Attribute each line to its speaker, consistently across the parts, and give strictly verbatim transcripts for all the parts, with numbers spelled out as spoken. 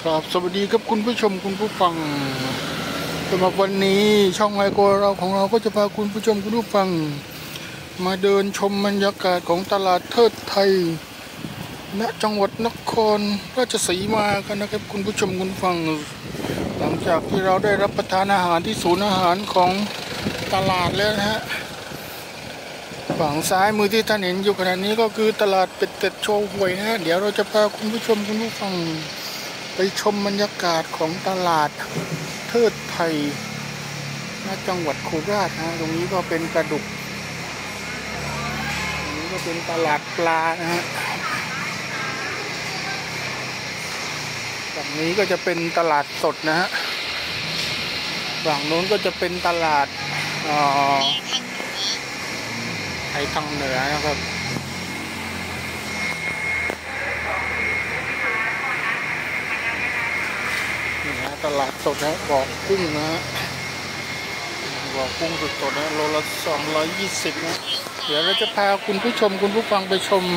Speaker 1: ครับสวัสดีครับคุณผู้ชมคุณผู้ฟังสำหรับวันนี้ช่องไอโกเราของเราก็จะพาคุณผู้ชมคุณผู้ฟังมาเดินชมบรรยากาศของตลาดเทิดไทยณจังหวัดนครราชสีมากันนะครับคุณผู้ชมคุณผู้ฟังหลังจากที่เราได้รับประทานอาหารที่ศูนย์อาหารของตลาดแล้วนะฮะฝั่งซ้ายมือที่ท่านเห็นอยู่ขณะนี้ก็คือตลาดเป็ดเต็ดโชว์หวยนะฮะเดี๋ยวเราจะพาคุณผู้ชมคุณผู้ฟังไปชมบรรยากาศของตลาดเทิดไทยณจังหวัดโคราชนะตรงนี้ก็เป็นกระดุกตรงนี้ก็เป็นตลาดปลานะฮะฝั่งนี้ก็จะเป็นตลาดสดนะฮะฝั่งโน้นก็จะเป็นตลาดไทยทางเหนือนะครับนี่ฮะตลาดสดนะบ่อกุ้งนะฮะบ่อกุ้งสดๆนะโลละสองร้อยยี่สิบนะเดี๋ยวเราจะพาคุณผู้ชมคุณผู้ฟังไปชม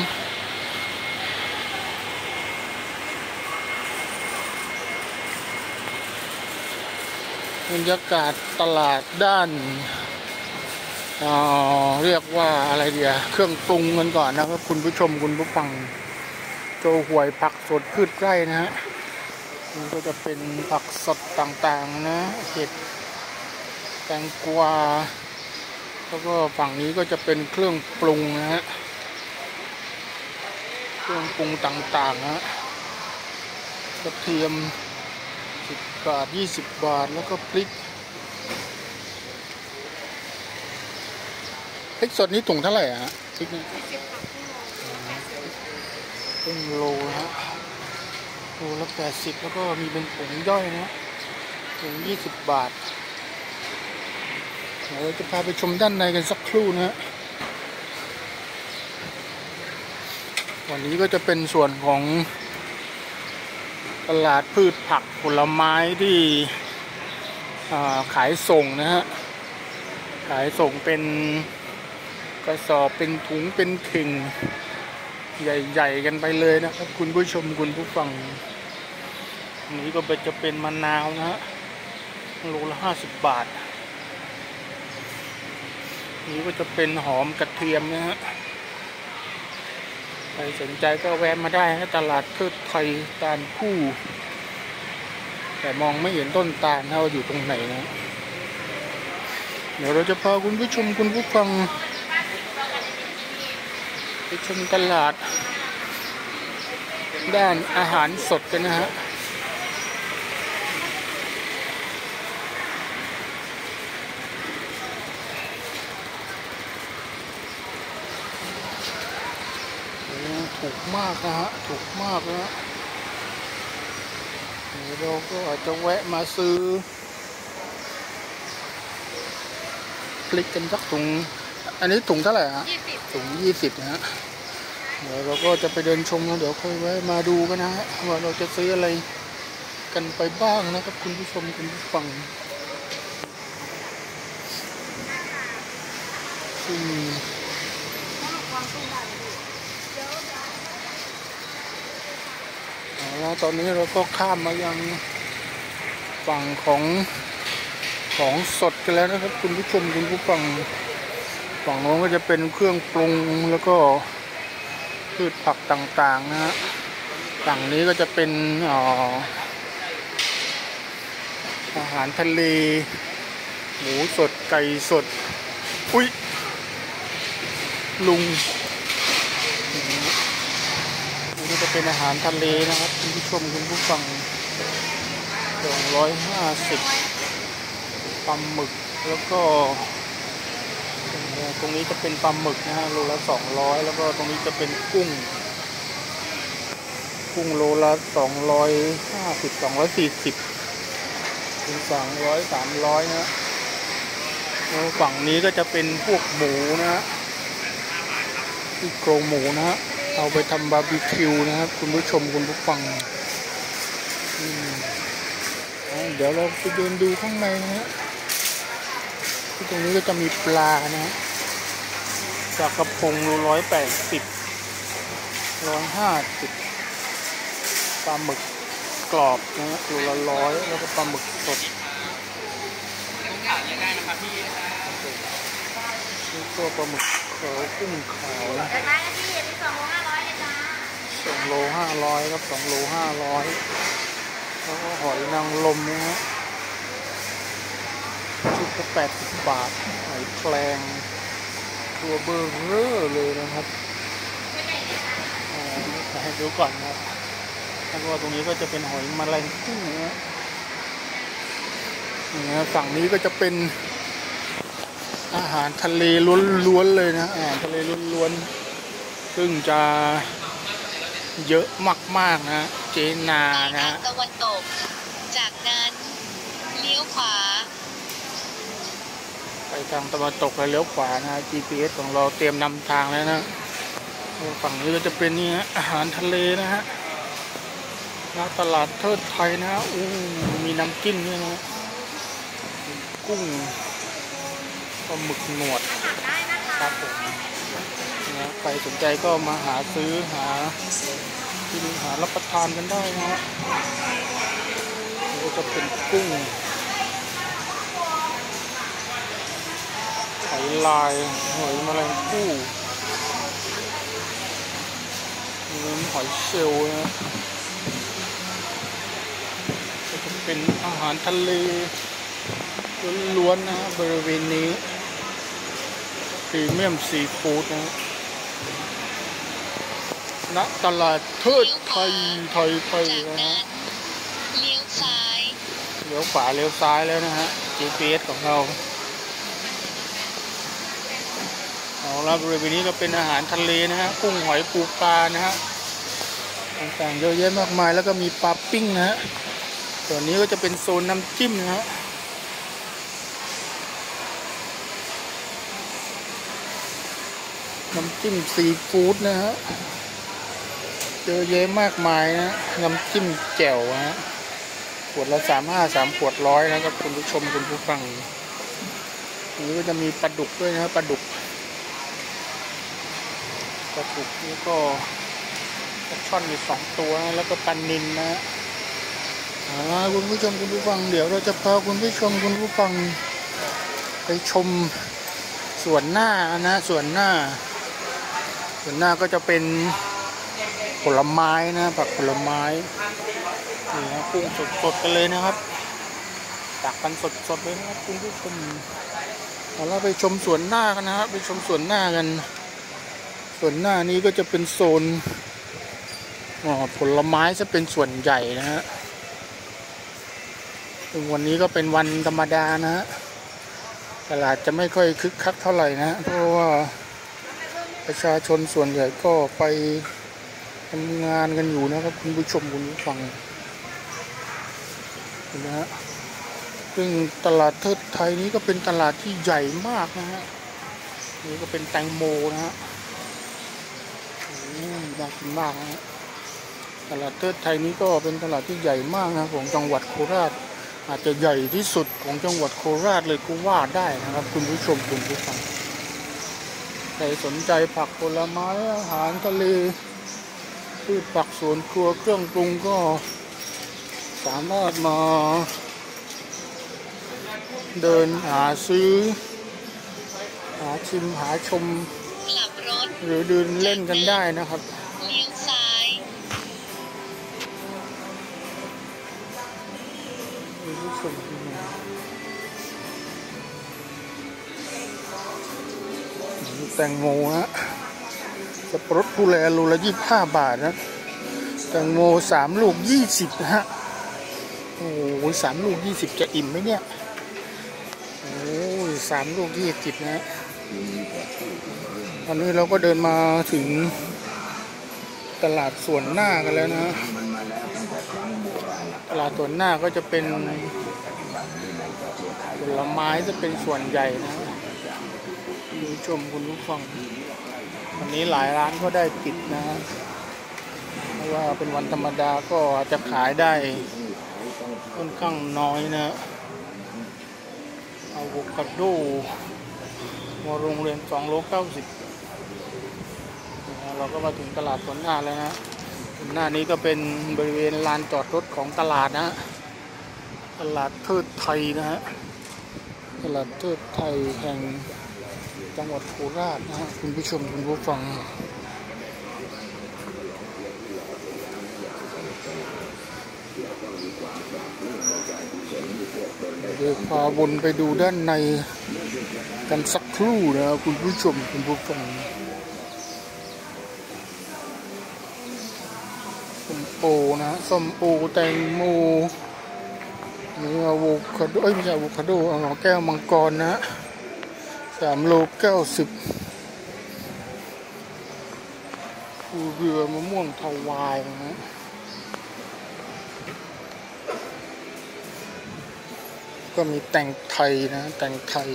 Speaker 1: บรรยากาศตลาดด้านเอ่อเรียกว่าอะไรเดียเครื่องปรุงกันก่อนนะครับคุณผู้ชมคุณผู้ฟังโจหวยผักสดพืชไร่นะฮะมันก็จะเป็นผักสดต่างๆนะเห็ดแตงกวาแล้วก็ฝั่งนี้ก็จะเป็นเครื่องปรุงนะฮะเครื่องปรุงต่างๆนะกระเทียมสิบบาทยี่สิบบาทแล้วก็พริกพริกสดนี้ถุงเท่าไหร่ฮะพริกนี่เป็นโลนะฮะโลละแปดสิบแล้วก็มีเป็นผงย่อยนะถุงยี่สิบบาทเดี๋ยวเราจะพาไปชมด้านในกันสักครู่นะฮะวันนี้ก็จะเป็นส่วนของตลาดพืชผักผลไม้ที่ขายส่งนะฮะขายส่งเป็นกระสอบเป็นถุงเป็นเข่งใหญ่ๆกันไปเลยนะครับคุณผู้ชมคุณผู้ฟังนี้ก็จะเป็นมะนาวนะฮะโลละห้าสิบบาทนี้ก็จะเป็นหอมกระเทียมนะฮะใครสนใจก็แวะมาได้นะตลาดเทิดไทยตาลคู่แต่มองไม่เห็นต้นตาลนะว่าอยู่ตรงไหนนะเดี๋ยวเราจะพาคุณผู้ชมคุณผู้ฟังไปชมตลาดด้านอาหารสดกันนะฮะถูกมากนะฮะถูกมากนะเราก็อาจจะแวะมาซื้อพริกกันสักถุงอันนี้ถุงเท่าไหร่ฮะถุงยี่สิบนะฮะเดี๋ยวเราก็จะไปเดินชมแล้วเดี๋ยวค่อยแวะมาดูกันนะฮะว่าเราจะซื้ออะไรกันไปบ้างนะครับคุณผู้ชมคุณผู้ฟังซึ่งแล้วตอนนี้เราก็ข้ามมายังฝั่งของของสดกันแล้วนะครับคุณผู้ชมคุณผู้ฟังฝั่งโน้นก็จะเป็นเครื่องปรุงแล้วก็พืชผักต่างๆนะฮะฝั่งนี้ก็จะเป็นอาหารทะเลหมูสดไก่สดอุ้ยลุงนี่จะเป็นอาหารทะเลนะครับคุณผู้ชมคุณผู้ฟังสองร้อยห้าสิบปลาหมึกแล้วก็ตรงนี้จะเป็นปลาหมึกนะฮะโลละสองร้อยแล้วก็ตรงนี้จะเป็นกุ้งกุ้งโลละสองร้อยห้าสิบสองร้อยสี่สิบถึงสองร้อยสามร้อยนะแล้วฝั่งนี้ก็จะเป็นพวกหมูนะฮะที่โครงหมูนะฮะเอาไปทำบาร์บีคิวนะครับคุณผู้ชมคุณผู้ฟังเดี๋ยวเราไปเดินดูข้างในนะฮะที่ตรงนี้ก็จะมีปลานะฮะจากกระพงร้อยแปดสิบร้อยห้าสิบปลาหมึกกรอบนะฮะตัวละร้อยแล้วก็ปลาหมึกสด
Speaker 2: ขาวยังได้นะครับพี่
Speaker 1: นี่ตัวปลาหมึกขาวกุ้งขาวนะ
Speaker 3: แต่ท้ายนะพี่มีสองโลห้าร้อยเลยจ้า
Speaker 1: สองโลห้าร้อยครับสองโลห้าร้อยแล้วก็หอยนางรมนะฮะชุดละแปดสิบบาทหอยแครงตัวเบอร์เร่อเลยนะครับให้ดูก่อนนะครับแล้วก็ตรงนี้ก็จะเป็นหอยแมลงภู่นะนี่นะฝั่งนี้ก็จะเป็นอาหารทะเลล้วนๆเลยนะอาหารทะเลล้วนๆซึ่งจะเยอะมากๆนะเจนานะ
Speaker 3: ตะวันตกจากนั้นเลี้ยวขวา
Speaker 1: ไปทางตะวันตกแล้วเลี้ยวขวานะ จี พี เอส ของเราเตรียมนำทางแล้วนะฝั่งนี้ก็จะเป็นนี่ฮะอาหารทะเลนะฮะณตลาดเทิดไทยนะอู้มีน้ำจิ้มด้วยนะกุ้งปลาหมึกหนวดครับผมนะใครสนใจก็มาหาซื้อหาที่หารับประทานกันได้นะฮะก็จะเป็นกุ้งหอยลายหอยแมลงภู่หอยเชลล์นะก็จะเป็นอาหารทะเลล้วนๆนะบริเวณนี้พรีเมียมซีฟู้ดนะณตลาดเทิดไทยไทยไทยนะฮะ
Speaker 3: เลี้ยวซ้าย
Speaker 1: เลี้ยวขวาเลี้ยวซ้ายแล้วนะฮะ จี พี เอส ของเราเอาละบริเวณนี้ก็เป็นอาหารทะเลนะฮะกุ้งหอยปูปลานะฮะต่างๆเยอะแยะมากมายแล้วก็มีปลาปิ้งนะฮะส่วนนี้ก็จะเป็นโซนน้ำจิ้มนะฮะน้ำจิ้มซีฟู้ดนะฮะเยอะแยะมากมายนะน้ำจิ้มแจ่วฮะขวดละสามห้าสามขวดร้อยนะครับคุณผู้ชมคุณผู้ฟังอันนี้ก็จะมีปลาดุกด้วยนะปลาดุกปลาดุกนี่ก็ปลาช่อนมีสองตัวแล้วก็ปลานิลนะอ่าคุณผู้ชมคุณผู้ฟังเดี๋ยวเราจะพาคุณผู้ชมคุณผู้ฟังไปชมส่วนหน้านะส่วนหน้าส่วนหน้าก็จะเป็นผลไม้นะผักผลไม้นี่นะกุ้งสดๆกันเลยนะครับตักกันสดๆเลยนะครับคุณผู้ชมเราไปชมส่วนหน้ากันนะครับไปชมส่วนหน้ากันส่วนหน้านี้ก็จะเป็นโซนผลไม้จะเป็นส่วนใหญ่นะฮะวันนี้ก็เป็นวันธรรมดานะฮะตลาดจะไม่ค่อยคึกคักเท่าไหร่นะเพราะว่าประชาชนส่วนใหญ่ก็ไปทำงานกันอยู่นะครับคุณผู้ชมคุณผู้ฟังนะฮะซึ่งตลาดเทิดไทยนี้ก็เป็นตลาดที่ใหญ่มากนะฮะนี่ก็เป็นแตงโมนะฮะน่ากินมากนะฮะตลาดเทิดไทยนี้ก็เป็นตลาดที่ใหญ่มากนะของจังหวัดโคราชอาจจะใหญ่ที่สุดของจังหวัดโคราชเลยก็ว่าได้นะครับคุณผู้ชมคุณผู้ฟังใครสนใจผักผลไม้อาหารทะเลพืชผักสวนครัวเครื่องปรุงก็สามารถมาเดินหาซื้อหาชิมหาชมหรือเดินเล่นกันได้นะครับ
Speaker 3: เลี้ยวซ้าย
Speaker 1: แตงโมฮะสับปะรดภูแลโลละยี่สิบห้าบาทนะแตงโมสามลูกยี่สิบนะฮะโอ้โหสามลูกยี่สิบจะอิ่มไหมเนี่ยโอ้ยสามลูกยี่สิบนะตอนนี้เราก็เดินมาถึงตลาดส่วนหน้ากันแล้วนะตลาดส่วนหน้าก็จะเป็นผลไม้จะเป็นส่วนใหญ่นะคุณผู้ชมคุณผู้ฟังวันนี้หลายร้านก็ได้ปิดนะเพราะว่าเป็นวันธรรมดาก็อาจจะขายได้ค่อนข้างน้อยนะอะโวคาโดมาโรงเรียนสองโลเก้าสิบเราก็มาถึงตลาดสวนหน้าแล้วนะหน้านี้ก็เป็นบริเวณลานจอดรถของตลาดนะฮะตลาดเทิดไทยนะฮะตลาดเทิดไทยแห่งจังหวัดโคราชนะฮะคุณผู้ชมคุณผู้ฟังเดี๋ยวพาวนไปดูด้านในกันสักครู่นะคุณผู้ชมคุณผู้ฟังส้มโอนะส้มโอแตงโมมีอะโวคาโดเอ้ยไม่ใช่อะโวคาโดเอาแก้วมังกรนะสามโลเก้าสิบภูเรือมะม่วงทวายนะก็มีแต่งไทยนะแต่งไทย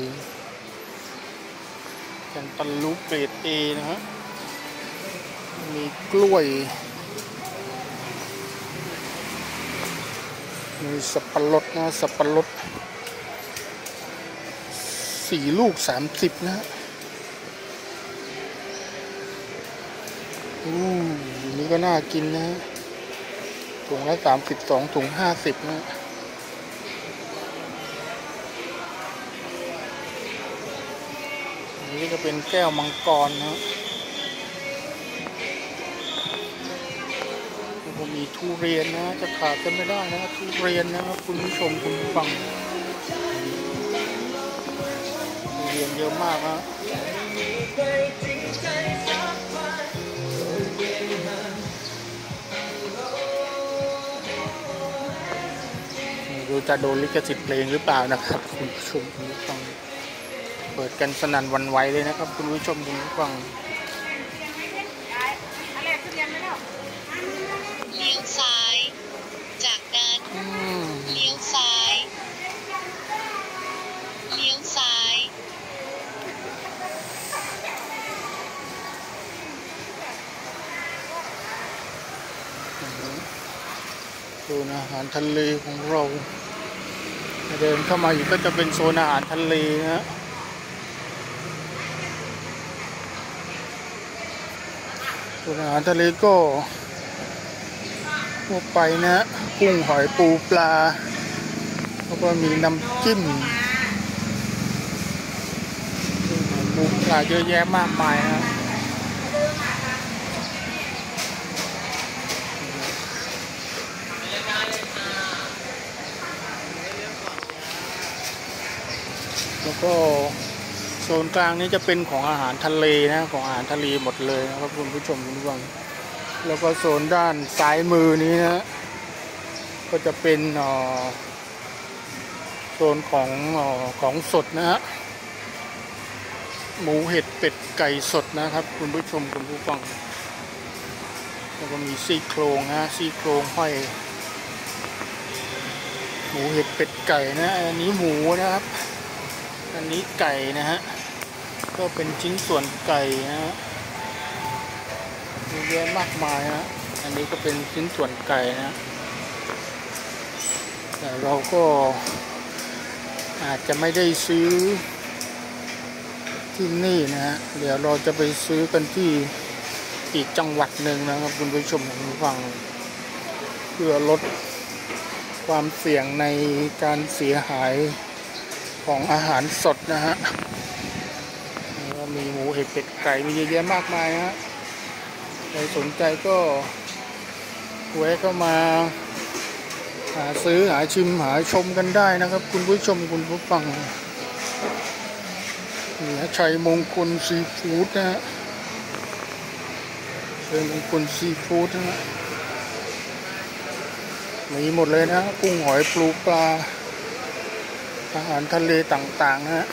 Speaker 1: แคนตาลูปเกรดเอนะฮะมีกล้วยมีสับปะรดนะสับปะรดสี่ลูกสามสิบนะฮะอู้นี่ก็น่ากินนะฮะถุงละสามสิบสองถุงห้าสิบนะนี่ก็เป็นแก้วมังกรนะก็มีทุเรียนนะจะขาดกันไม่ได้นะทุเรียนนะครับคุณผู้ชมคุณผู้ฟังทุเรียนเยอะมากนะดูจะโดนลิขสิทธิ์เพลงหรือเปล่านะครับคุณผู้ชมคุณผู้ฟังเปิดกันสนั่นหวั่นไหวเลยนะครับคุณผู้ชมคุณผู้ฟัง
Speaker 3: เลี้ยวซ้ายจากนั้นเลี้ยวซ้ายเลี้ยวซ้าย
Speaker 1: โซนอาหารทะเลของเราเดินเข้ามาอยู่ก็จะเป็นโซนอาหารทะเลนะโซนอาหารทะเลก็ทั่วไปนะกุ้งหอยปูปลาแล้วก็มีน้ำจิ้มปูปลาเยอะแยะมากมายนะแล้วก็โซนกลางนี้จะเป็นของอาหารทะเลนะของอาหารทะเลหมดเลยนะครับคุณผู้ชมคุณผู้ฟังแล้วก็โซนด้านซ้ายมือนี้นะก็จะเป็นโซนของของสดนะฮะหมูเห็ดเป็ดไก่สดนะครับคุณผู้ชมคุณผู้ฟังแล้วก็มีซี่โครงนะซี่โครงห้อยหมูเห็ดเป็ดไก่นะอันนี้หมูนะครับอันนี้ไก่นะฮะก็เป็นชิ้นส่วนไก่นะฮะเยอะมากมายนะอันนี้ก็เป็นชิ้นส่วนไก่นะแต่เราก็อาจจะไม่ได้ซื้อที่นี่นะฮะเดี๋ยวเราจะไปซื้อกันที่อีกจังหวัดหนึ่งนะครับคุณผู้ชมคุณผู้ฟังเพื่อลดความเสี่ยงในการเสียหายของอาหารสดนะฮะมีหมูเห็ดเป็ดไก่มีเยอะแยะมากมายนะฮะใครสนใจก็แวะเข้ามาหาซื้อหาชิมหาชมกันได้นะครับคุณผู้ชมคุณผู้ฟังนี่ฮะชัยมงคลซีฟู้ดนะฮะชัยมงคลซีฟู้ดนะฮะมีหมดเลยนะกุ้งหอยปูปลาอาหารทะเลต่างๆนะฮะ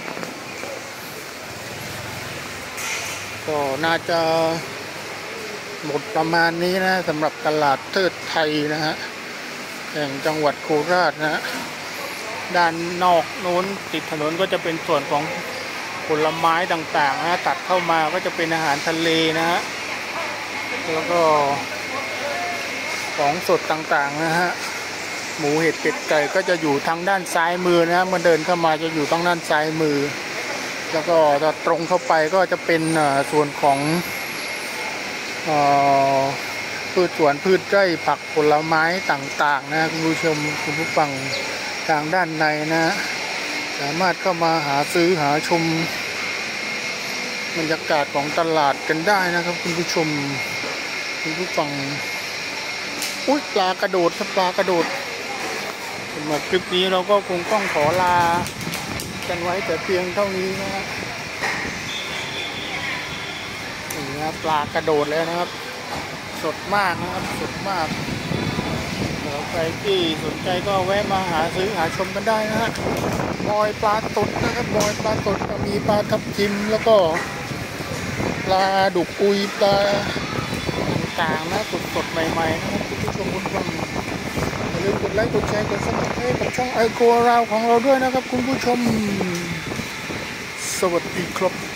Speaker 1: ก็น่าจะหมดประมาณนี้นะสำหรับตลาดเทิดไทยนะฮะแห่งจังหวัดโคราชนะฮะด้านนอกโน้นติดถนนก็จะเป็นส่วนของผลไม้ต่างๆนะตัดเข้ามาก็จะเป็นอาหารทะเลนะฮะแล้วก็ของสดต่างๆนะฮะหมูเห็ดเป็ดไก่ก็จะอยู่ทางด้านซ้ายมือนะเมื่อเดินเข้ามาจะอยู่ทางด้านซ้ายมือแล้วก็ถ้าตรงเข้าไปก็จะเป็นส่วนของพืชสวนพืชไร่ผักผลไม้ต่างๆนะคุณผู้ชมคุณผู้ฟังทางด้านในนะสามารถเข้ามาหาซื้อหาชมบรรยากาศของตลาดกันได้นะครับคุณผู้ชมคุณผู้ฟังอุ๊ยปลากระโดดครับปลากระโดดสำหรับคลิปนี้เราก็คงต้องขอลากันไว้แต่เพียงเท่านี้นะฮะนี่นะปลากระโดดแล้วนะครับสดมากนะครับสดมากเดี๋ยวใครที่สนใจก็แวะมาหาซื้อหาชมกันได้นะฮะบอยปลาตดนะครับบอยปลาตดมีปลาทับทิมแล้วก็ปลาดุกอุยปลาต่างๆนะสดๆใหม่ๆนะครับคุณผู้ชมคุณผู้ฟังอย่าลืมกดไลค์กดแชร์กดซับสไครต์กับช่องไอโกราวของเราด้วยนะครับคุณผู้ชมสวัสดีครับ